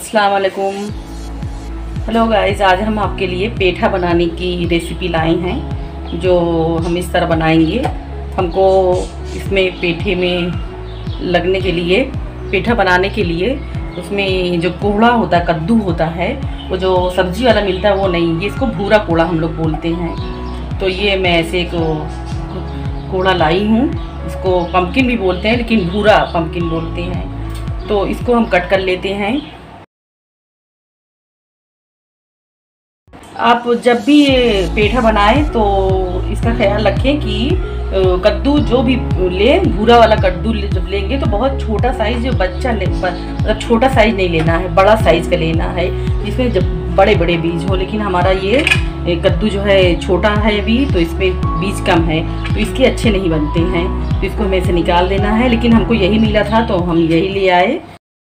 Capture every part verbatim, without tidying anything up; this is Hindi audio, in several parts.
अस्सलाम वालेकुम। हेलो गाइस, आज हम आपके लिए पेठा बनाने की रेसिपी लाए हैं जो हम इस तरह बनाएंगे। हमको इसमें पेठे में लगने के लिए, पेठा बनाने के लिए उसमें जो कोहड़ा होता है, कद्दू होता है, वो जो सब्जी वाला मिलता है वो नहीं, ये इसको भूरा कोहड़ा हम लोग बोलते हैं। तो ये मैं ऐसे एक कोहड़ा लाई हूँ। इसको पम्पकिन भी बोलते हैं लेकिन भूरा पम्पकिन बोलते हैं। तो इसको हम कट कर लेते हैं। आप जब भी ये पेठा बनाएं तो इसका ख्याल रखें कि कद्दू जो भी ले, भूरा वाला कद्दू जब लेंगे तो बहुत छोटा साइज़, जो बच्चा ले, मतलब छोटा साइज़ नहीं लेना है, बड़ा साइज़ का लेना है जिसमें जब बड़े बड़े बीज हो। लेकिन हमारा ये कद्दू जो है छोटा है अभी, तो इसमें बीज कम है, तो इसके अच्छे नहीं बनते हैं। तो इसको हमें से निकाल देना है। लेकिन हमको यही मिला था तो हम यही ले आए।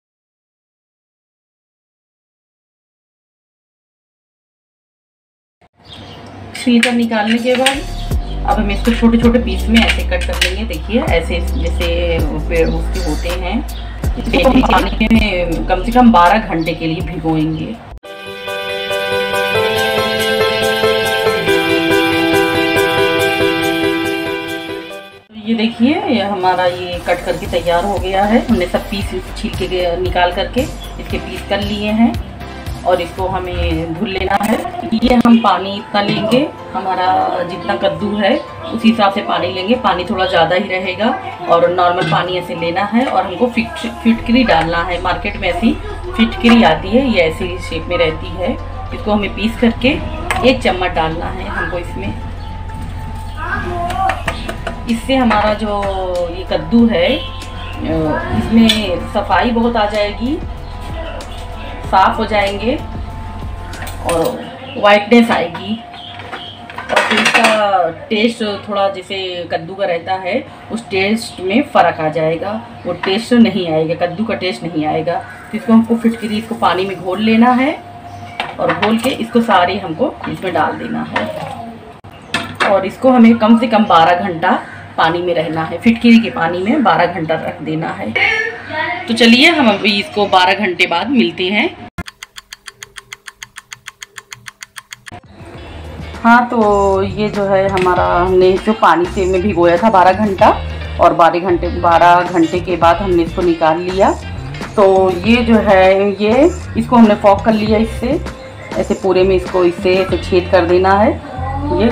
छिलका निकालने के बाद अब हम इसको छोटे छोटे पीस में ऐसे कट कर लेंगे। देखिए ऐसे जैसे पेड़ उसके होते हैं। इसको हम पानी में कम से कम बारह घंटे के लिए भिगोएंगे। ये देखिए, ये हमारा ये कट करके तैयार हो गया है। हमने सब पीस छिलके के निकाल करके इसके पीस कर लिए हैं और इसको हमें धुल लेना है। ये हम पानी इतना लेंगे, हमारा जितना कद्दू है उसी हिसाब से पानी लेंगे। पानी थोड़ा ज़्यादा ही रहेगा और नॉर्मल पानी ऐसे लेना है। और हमको फिट फिटकरी डालना है। मार्केट में ऐसी फिटकरी आती है, ये ऐसी शेप में रहती है। इसको हमें पीस करके एक चम्मच डालना है हमको इसमें। इससे हमारा जो ये कद्दू है इसमें सफाई बहुत आ जाएगी, साफ हो जाएंगे और वाइटनेस आएगी। और फिर इसका टेस्ट थोड़ा जैसे कद्दू का रहता है, उस टेस्ट में फ़र्क आ जाएगा। वो टेस्ट नहीं आएगा, कद्दू का टेस्ट नहीं आएगा। तो इसको हमको फिटकरी इसको पानी में घोल लेना है और घोल के इसको सारे हमको इसमें डाल देना है। और इसको हमें कम से कम बारह घंटा पानी में रहना है। फिटकरी के पानी में बारह घंटा रख देना है। तो चलिए हम अभी इसको बारह घंटे बाद मिलते हैं। हाँ, तो ये जो है हमारा, हमने जो पानी से में भिगोया था बारह घंटा, और बारह घंटे बारह घंटे के बाद हमने इसको निकाल लिया। तो ये जो है, ये इसको हमने फॉक कर लिया। इससे ऐसे पूरे में इसको इससे ऐसे छेद कर देना है। ये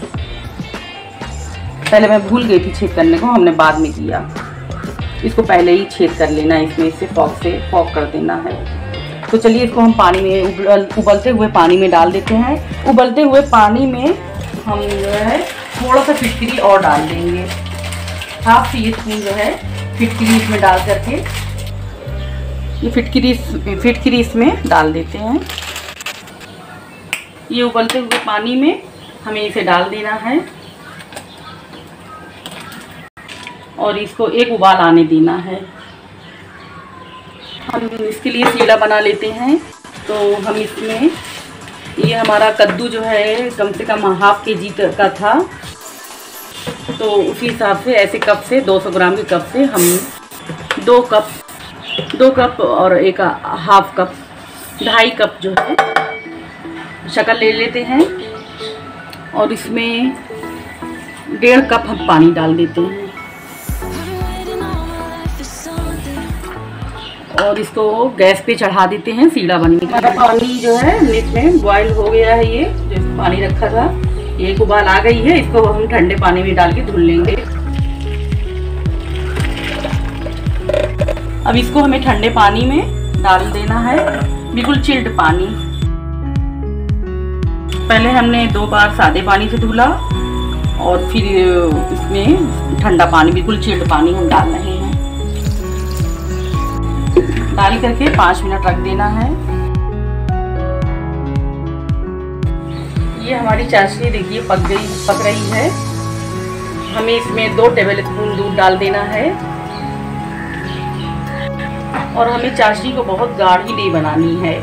पहले मैं भूल गई थी छेद करने को, हमने बाद में किया। इसको पहले ही छेद कर लेना है, इसमें इससे फॉक से फॉक कर देना है। तो चलिए इसको हम पानी में उबल उबलते हुए पानी में डाल देते हैं। उबलते हुए पानी में हम जो है थोड़ा सा फिटकरी और डाल देंगे। हाफ टी स्पून जो है फिटकरी इसमें डाल करके, ये फिटकरी फिटकरी इसमें डाल देते हैं। ये उबलते हुए पानी में हमें इसे डाल देना है और इसको एक उबाल आने देना है। हम इसके लिए सीढ़ा बना लेते हैं। तो हम इसमें, ये हमारा कद्दू जो है कम से कम हाफ के जी का था, तो उसी हिसाब से ऐसे कप से दो सौ ग्राम के कप से हम दो कप दो कप और एक हाफ कप, ढाई कप जो है शक्कर ले लेते हैं। और इसमें डेढ़ कप हम पानी डाल देते हैं और इसको गैस पे चढ़ा देते हैं सीढ़ा बनने के लिए। पानी जो है इसमें बॉयल हो गया है। ये जो पानी रखा था, एक उबाल आ गई है। इसको हम ठंडे पानी में डाल के धुल लेंगे। अब इसको हमें ठंडे पानी में डाल देना है, बिल्कुल चिल्ड पानी। पहले हमने दो बार सादे पानी से धुला और फिर इसमें ठंडा पानी, बिल्कुल चिल्ड पानी हम डाल रहे हैं। डाल करके पाँच मिनट रख देना है। ये हमारी चाशनी देखिए पक गई पक रही है। हमें इसमें दो टेबल स्पून दूध डाल देना है। और हमें चाशनी को बहुत गाढ़ी नहीं बनानी है,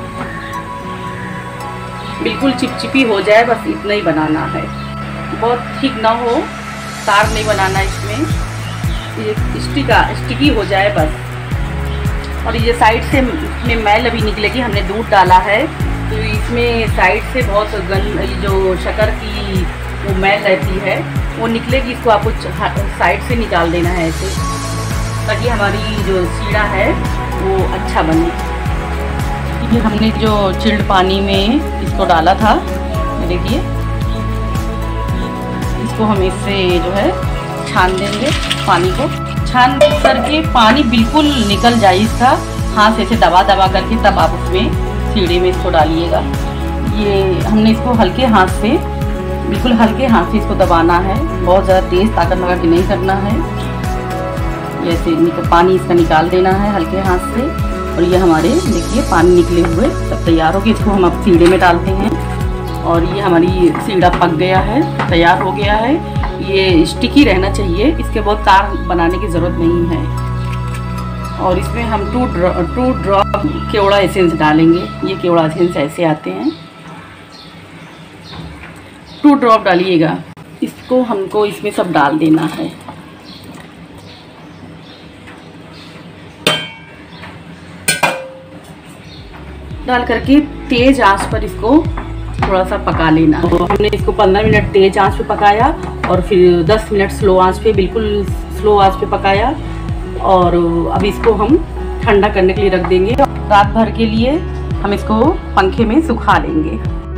बिल्कुल चिपचिपी हो जाए, बस इतना ही बनाना है। बहुत ठीक ना हो, तार नहीं बनाना इसमें, ये स्टिका स्टिकी हो जाए बस। और ये साइड से इसमें मैल अभी निकलेगी, हमने दूध डाला है तो इसमें साइड से बहुत गंद जो शक्कर की वो मैल रहती है वो निकलेगी। इसको आपको साइड से निकाल देना है ऐसे, ताकि हमारी जो सीढ़ा है वो अच्छा बने। ये हमने जो चिल्ड पानी में इसको डाला था, देखिए इसको हम इससे जो है छान देंगे पानी को। छान करके पानी बिल्कुल निकल जाए इसका, हाथ से ऐसे दबा दबा करके तब आप उसमें सीढ़े में इसको डालिएगा। ये हमने इसको हल्के हाथ से, बिल्कुल हल्के हाथ से इसको दबाना है, बहुत ज़्यादा तेज़ ताकत लगा के नहीं करना है। ऐसे पानी इसका निकाल देना है हल्के हाथ से। और ये हमारे देखिए पानी निकले हुए सब तैयार हो गए। इसको हम अब सीढ़े में डालते हैं और ये हमारी सीढ़ा पक गया है, तैयार हो गया है। ये स्टिकी रहना चाहिए, इसके बहुत तार बनाने की ज़रूरत नहीं है। और इसमें हम टू ड्रॉ टू ड्रॉप केवड़ा एसेंस डालेंगे। ये केवड़ा एसेंस ऐसे आते हैं, टू ड्रॉप डालिएगा। इसको हमको इसमें सब डाल देना है। डाल करके तेज़ आंच पर इसको थोड़ा सा पका लेना। तो हमने इसको पंद्रह मिनट तेज आंच पे पकाया और फिर दस मिनट स्लो आंच पे, बिल्कुल स्लो आंच पे पकाया। और अब इसको हम ठंडा करने के लिए रख देंगे। रात भर के लिए हम इसको पंखे में सुखा लेंगे।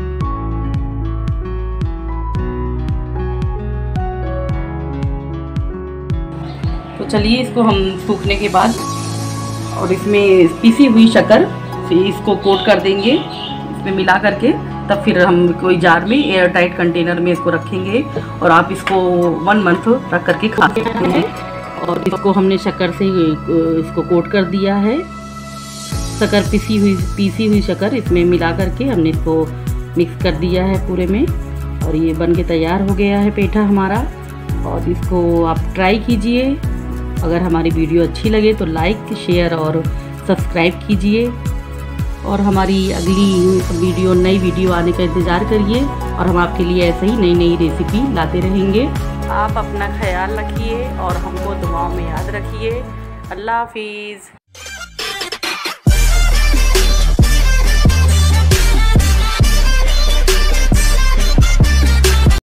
तो चलिए इसको हम सूखने के बाद और इसमें पीसी हुई शक्कर से इसको कोट कर देंगे, इसमें मिला करके। तब फिर हम कोई जार में एयर टाइट कंटेनर में इसको रखेंगे और आप इसको वन मंथ रख करके खा सकते हैं। और इसको हमने शक्कर से इसको कोट कर दिया है। शक्कर पीसी हुई पीसी हुई शक्कर इसमें मिला करके हमने इसको मिक्स कर दिया है पूरे में। और ये बन के तैयार हो गया है पेठा हमारा। और इसको आप ट्राई कीजिए। अगर हमारी वीडियो अच्छी लगे तो लाइक, शेयर और सब्सक्राइब कीजिए। और हमारी अगली वीडियो, नई वीडियो आने का इंतज़ार करिए। और हम आपके लिए ऐसे ही नई नई रेसिपी लाते रहेंगे। आप अपना ख्याल रखिए और हमको दुआओं में याद रखिए। अल्लाह हाफिज़।